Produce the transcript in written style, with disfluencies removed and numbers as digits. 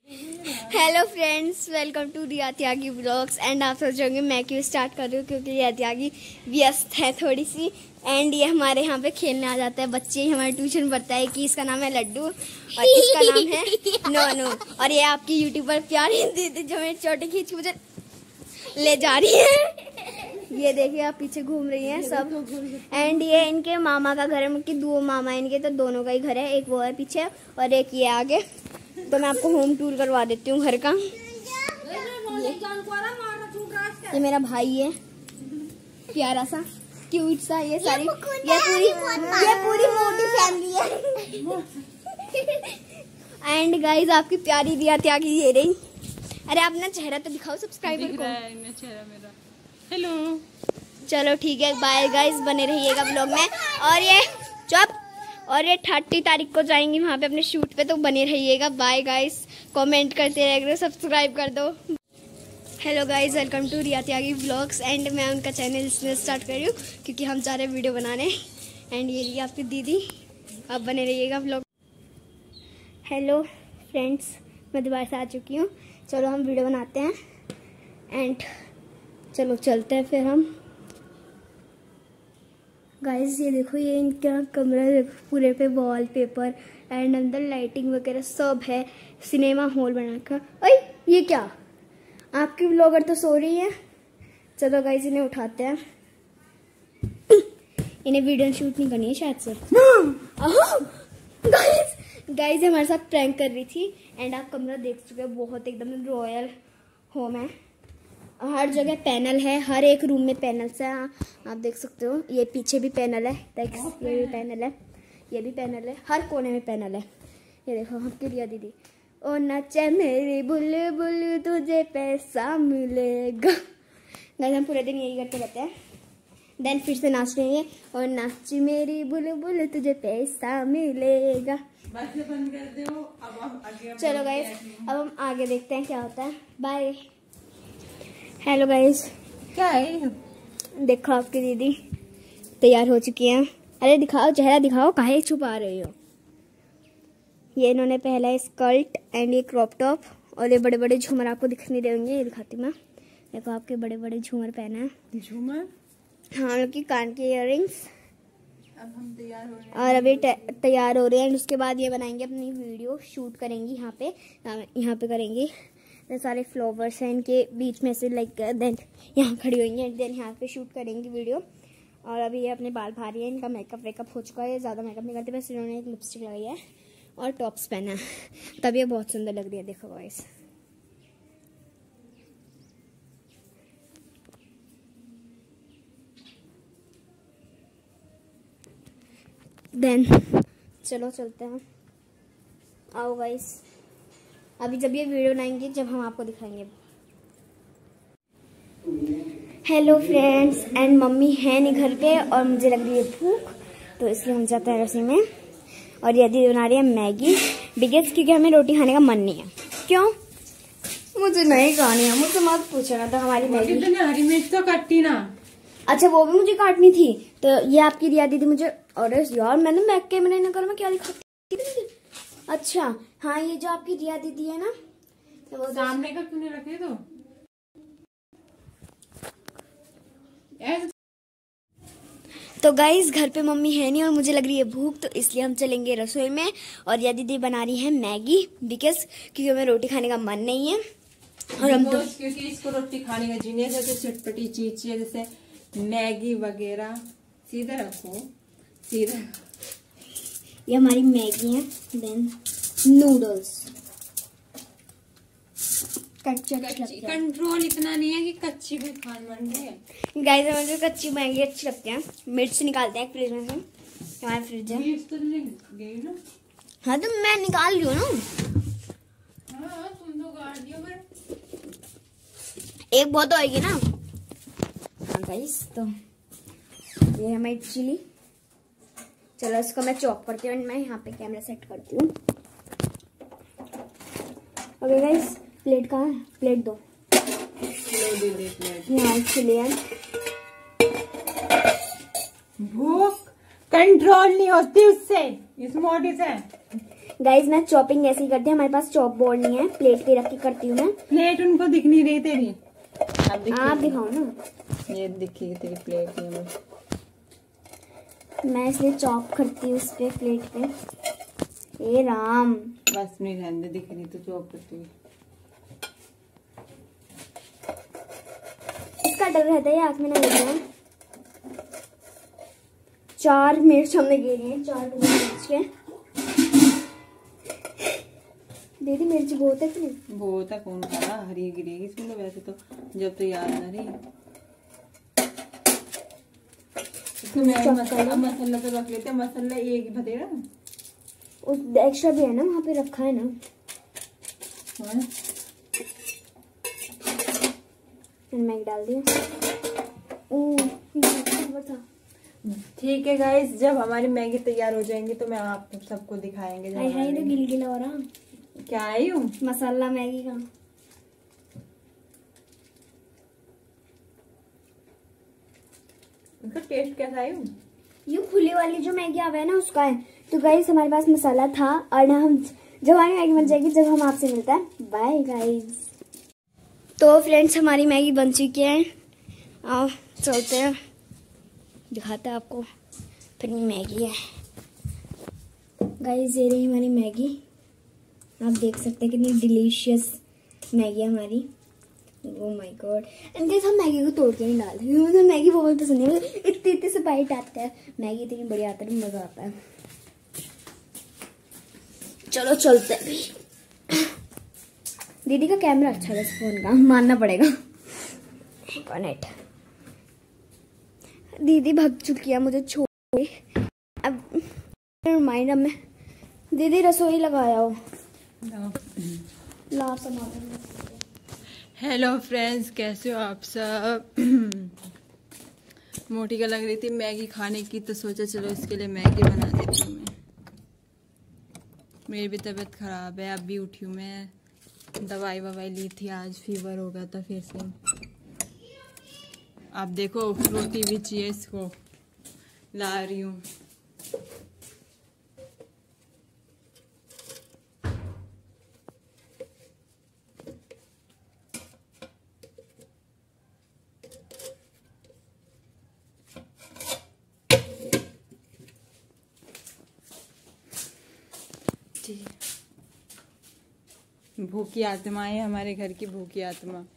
Hello friends, welcome to Riya Tyagi blogs. And आप सोच रहे होंगे मैं क्यों स्टार्ट कर रही हूँ, क्योंकि रिया त्यागी व्यस्त है थोड़ी सी। एंड ये हमारे यहाँ पे खेलने आ जाता है बच्चे। हमारे ट्यूशन पढ़ता है कि इसका नाम है लड्डू और इसका नाम है नोनू। और ये आपकी यूट्यूबर प्यारी दीदी जो मेरी चोटी खींच के मुझे ले जा रही है। ये देखिए आप पीछे घूम रही हैं सब। एंड ये इनके मामा का घर है, उनके दो मामा है इनके, तो दोनों का ही घर है। एक वो है पीछे और एक ये आगे। तो मैं आपको होम टूर करवा देती हूँ घर का। ये मेरा भाई है, प्यारा सा क्यूट सा। ये पूरी मोटी फैमिली है। एंड गाइस आपकी प्यारी रिया त्यागी ये रही। अरे अपना चेहरा तो दिखाओ सब्सक्राइबर को। चेहरा मेरा। हेलो। चलो ठीक है, बाय गाइस, बने रहिएगा ब्लॉग में। और ये चुप। और ये 30 तारीख को जाएंगी वहाँ पे अपने शूट पे, तो बने रहिएगा। बाय गाइस, कमेंट करते रहिएगा, सब्सक्राइब कर दो। Hello guys, welcome to Riya Tyagi vlogs. And मैं उनका चैनल इसमें स्टार्ट कर रही हूँ क्योंकि हम जा रहे हैं वीडियो बनाने। एंड ये रही आपकी दीदी, आप बने रहिएगा व्लॉग। हेलो फ्रेंड्स, मैं दोबारा से आ चुकी हूँ। चलो हम वीडियो बनाते हैं। एंड चलो चलते हैं फिर हम। गाइस ये देखो, ये इनका कमरा देखो, पूरे पे वॉलपेपर एंड अंदर लाइटिंग वगैरह सब है। सिनेमा हॉल बना रखा। ओए ये क्या, आपकी व्लॉगर तो सो रही है। चलो गाइस इन्हें उठाते हैं। इन्हें वीडियो शूट नहीं करनी है शायद से। गाइस हमारे साथ प्रैंक कर रही थी। एंड आप कमरा देख चुके हो, बहुत एकदम रॉयल होम है। हर जगह पैनल है, हर एक रूम में पैनल्स है। आप देख सकते हो, ये पीछे भी पैनल है, ये भी पैनल है, ये भी पैनल है, हर कोने में पैनल है। ये देखो आपकी रिया दीदी। ओ नाचे मेरी बुलबुल तुझे पैसा मिलेगा। गाइस हम पूरे दिन यही करते रहते हैं। देन फिर से नाच रही है। और नाच मेरी बुलबुल तुझे पैसा मिलेगा। बंद कर दो। अब आगे चलो गाइस, अब हम आगे देखते हैं क्या होता है। बाय। हेलो गाइस, क्या है? देखो आपकी दीदी तैयार हो चुकी हैं। अरे दिखाओ, चेहरा दिखाओ, काहे छुपा रही हो। ये इन्होंने पहला है स्कर्ट एंड ये क्रॉप टॉप। और ये बड़े बड़े झूमर आपको दिखने देंगे, ये दिखाती मैं। देखो आपके बड़े बड़े झूमर पहना है। झूमर? हाँ, लोग की कान के इयररिंग्स। अब हम तैयार हो रहे हैं। और अभी तैयार हो रहे हैं। उसके बाद ये बनाएंगे अपनी वीडियो, शूट करेंगी यहाँ पे करेंगी। सारे फ्लावर्स हैं इनके बीच में से, लाइक देन यहाँ खड़ी हुई हैं। देन यहाँ पे शूट करेंगी वीडियो। और अभी ये अपने बाल भारी है, इनका मेकअप वेकअप हो चुका है। ज़्यादा मेकअप नहीं करते, बस इन्होंने एक लिपस्टिक लगाई है और टॉप्स पहना है, तब ये बहुत सुंदर लग रही है। देखो गाइस, देन चलो चलते हैं। आओ गाइस, अभी जब ये वीडियो बनाएंगे जब हम आपको दिखाएंगे। हेलो फ्रेंड्स, एंड मम्मी है नहीं घर पे और मुझे लग रही है भूख, तो इसलिए हम जाते हैं रसोई में। और ये दीदी बना रही है मैगी, बिकॉज क्योंकि हमें रोटी खाने का मन नहीं है। क्यों? मुझे नहीं खानी है, मुझसे मत पूछना। तो हमारी मैगी, हरी मिर्च तो काटी ना। अच्छा वो भी मुझे काटनी थी। तो ये आपकी रिया दीदी मुझे, अरे यार मैंने मैक के मैंने करो, मैं क्या दिखाती। अच्छा हाँ, ये जो आपकी रिया दीदी है ना, तो वो सामने का क्यों नहीं रखे तो गाइस घर पे मम्मी है नहीं और मुझे लग रही है भूख, तो इसलिए हम चलेंगे रसोई में। और रिया दीदी बना रही है मैगी, बिकॉज क्योंकि हमें रोटी खाने का मन नहीं है। और हम तो क्योंकि इसको रोटी खाने का जीने जैसे चटपटी चीज चाहिए, जैसे मैगी वगैरह। सीधा रखो, सीधा। ये हमारी मैगी है। देन नूडल्स, कंट्रोल इतना नहीं है कि कच्ची भी खान बन रही। गाइस मुझे कच्ची मैगी अच्छी लगती है। मिर्च निकालते हैं फ्रिज में से, हमारा फ्रिज है। तो नहीं गई ना? हाँ तो मैं निकाल रही हूँ ना। हाँ तुम तो गाड़ दियो, पर एक बहुत होएगी ना। हाँ गाइस, तो ये हमारी चिली। चलो इसको मैं चॉप करती हूँ। मैं यहाँ पे कैमरा सेट करती हूँ। ओके गाइस, प्लेट कहाँ है? प्लेट दो। यहाँ चिली है। भूख कंट्रोल नहीं होती उससे, इस मोटी से। गाइज मैं चॉपिंग ऐसे ही करती हूँ, हमारे पास चॉप बोर्ड नहीं है, प्लेट पे रख के करती हूँ मैं। प्लेट उनको दिख नहीं रही तेरी, आप दिखाओ ना। ये दिखेगी तेरी प्लेट ये मैं इसलिए चॉप करती हूँ उस पे प्लेट पे। ए राम, बस नहीं रहने दिख रही तो चॉप करती हुई। इसका डर रहता है आँख में ना लग जाए। 4 मिर्च हमने गिरी है, 4 टुकड़े मिर्च के। दीदी मिर्च बहुत है कि नहीं? बहुत है, कौन खा रहा, हरी गिरेगी इसमें तो वैसे तो, जब तो याद ना रही। मसाला तो रख लेते हैं, मसाला एक भतेरा उस एक्स्ट्रा भी है ना, वहाँ पे रखा है ना। मैगी डाल दिया। ठीक है गाइस, जब हमारी मैगी तैयार हो जाएंगी तो मैं आप सबको दिखाएंगे। हाय तो गिल गिला हो रहा। क्या आई हूँ मसाला मैगी का। उनका टेस्ट कैसा आई हूँ? ये खुली वाली जो मैगी आवे है ना उसका है। तो गाइस हमारे पास मसाला था और ना हम जब हमारी मैगी बन जाएगी जब हम आपसे मिलता है। Bye guys. तो फ्रेंड्स हमारी मैगी बन चुकी है, आओ चलते हैं दिखाते हैं आपको। फिर मैगी है गाइस, ये रही हमारी मैगी। आप देख सकते हैं कितनी डिलीशियस मैगी है हमारी। Oh my God. And guys हम मैगी को तोड़ के नहीं डालते, मुझे मैगी बहुत पसंद है। मुझे इतने इतने से बाइट आते हैं, मैगी इतनी बढ़िया आता है, मजा आता है। चलो चलते हैं। दीदी का कैमरा अच्छा है फोन का, मानना पड़ेगा। कनेक्ट। दीदी भाग चुकी है मुझे छोड़ के। अब माइंड अब मैं दीदी रसोई लगाया हो। ला सामान। हेलो फ्रेंड्स, कैसे हो आप सब? मोटी का लग रही थी मैगी खाने की, तो सोचा चलो इसके लिए मैगी बना देती हूँ मैं। मेरी भी तबीयत खराब है, अभी उठी हूँ मैं, दवाई ववाई ली थी, आज फीवर हो गया था फिर से। आप देखो रोटी भी चाहिए, इसको ला रही हूँ। भूखी आत्मा है हमारे घर की, भूखी आत्मा।